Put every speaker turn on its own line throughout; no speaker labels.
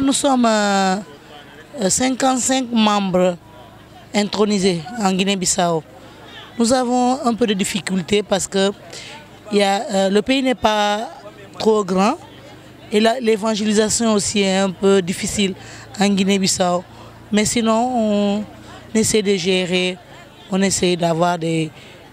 nous sommes 55 membres intronisés en Guinée-Bissau. Nous avons un peu de difficultés parce que le pays n'est pas trop grand et l'évangélisation aussi est un peu difficile en Guinée-Bissau. Mais sinon, on essaie de gérer, on essaie d'avoir des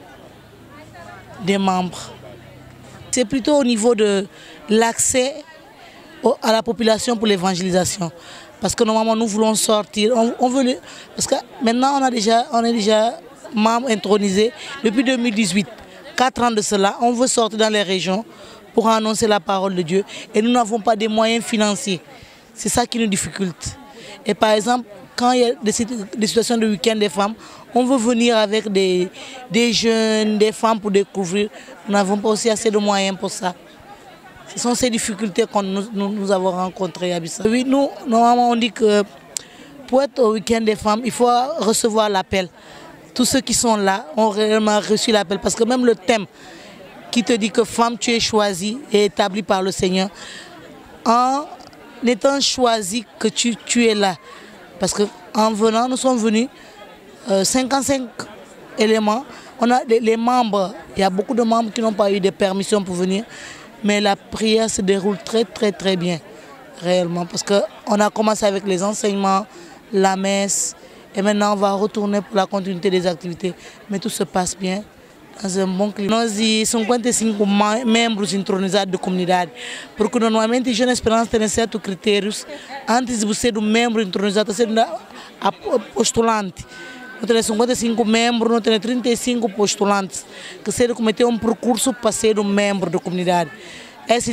membres. C'est plutôt au niveau de l'accès à la population pour l'évangélisation. Parce que normalement, nous voulons sortir. Parce que maintenant, on est déjà membres intronisés depuis 2018. 4 ans de cela, on veut sortir dans les régions pour annoncer la parole de Dieu. Et nous n'avons pas de moyens financiers. C'est ça qui nous difficulte. Et par exemple, quand il y a des situations de week-end des femmes, on veut venir avec des jeunes, des femmes pour découvrir. Nous n'avons pas aussi assez de moyens pour ça. Ce sont ces difficultés que nous avons rencontrées à Bissau. Oui, nous, normalement, on dit que pour être au week-end des femmes, il faut recevoir l'appel. Tous ceux qui sont là ont réellement reçu l'appel. Parce que même le thème qui te dit que femme, tu es choisie et établie par le Seigneur, en étant choisi que tu es là. Parce qu'en venant, nous sommes venus 55 éléments. On a les membres, il y a beaucoup de membres qui n'ont pas eu de permission pour venir. Mais la prière se déroule très bien, réellement. Parce qu'on a commencé avec les enseignements, la messe. Et maintenant, on va retourner pour la continuité des activités. Mais tout se passe bien. Dans um bom clima. Nós 55 membros intronizados da comunidade, porque normalmente a Jovem Esperança tem certos critérios. Antes de você ser um membro intronizado, você ser postulante. Nós temos 55 membros, nós temos 35 postulantes que se cometer um percurso para ser um membro da comunidade. Esse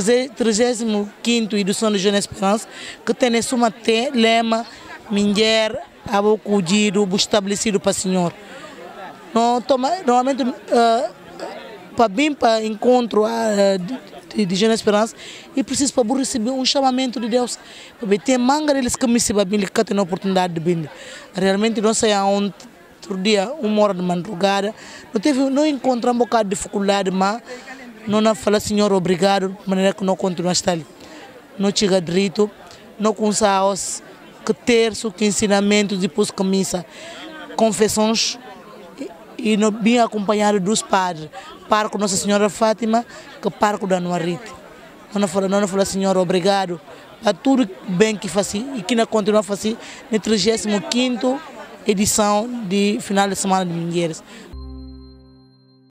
35º edição da Jovem Esperança, que tem suma lema, mulher, abocudido, estabelecido para o Senhor. Normalmente, para vir para encontro de Jovem Esperança, e preciso para receber um chamamento de Deus. Porque tem manga deles que me se babim, que tem a oportunidade de vir. Realmente, não sei aonde, outro dia, 1h da madrugada, não encontramos um bocado de dificuldade, mas não fala, Senhor, obrigado, de maneira que não continua a estar ali. Não chega direito, não conseguimos que terço, que ensinamento, depois que missa, confissões. E não bem acompanhado dos padres, parco Nossa Senhora Fátima, que parco da Noarite. Não fala, Senhor, obrigado a tudo bem que faz e que não continua a fazer na 35ª edição de final de semana de mulheres.